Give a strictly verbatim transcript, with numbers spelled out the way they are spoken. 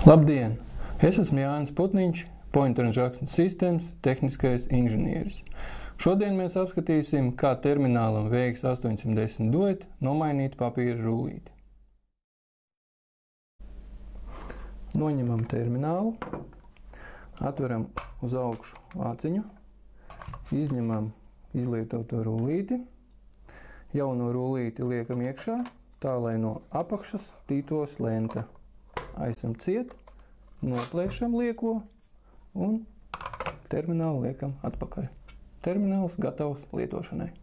Labdien! Es esmu Jānis Putniņš, Pointer and Jackson Systems tehniskais inženieris. Šodien mēs apskatīsim, kā terminālam V X astoņsimt desmit duet nomainīt papīra rullīti. Noņemam terminālu, atveram uz augšu vāciņu, izņemam izlietoto rullīti, jauno rullīti liekam iekšā, tā lai no apakšas tītos lenta. Aizsam ciet, noplēšam lieko un terminālu liekam atpakaļ. Termināls gatavs lietošanai.